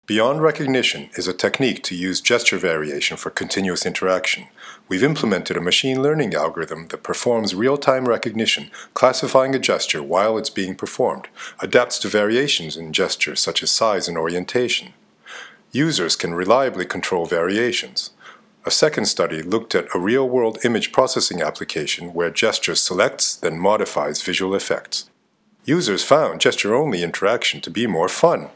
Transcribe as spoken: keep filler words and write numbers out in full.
Beyond recognition is a technique to use gesture variation for continuous interaction. We've implemented a machine learning algorithm that performs real-time recognition, classifying a gesture while it's being performed, adapts to variations in gestures such as size and orientation. Users can reliably control variations. A second study looked at a real-world image processing application where gesture selects, then modifies visual effects. Users found gesture-only interaction to be more fun.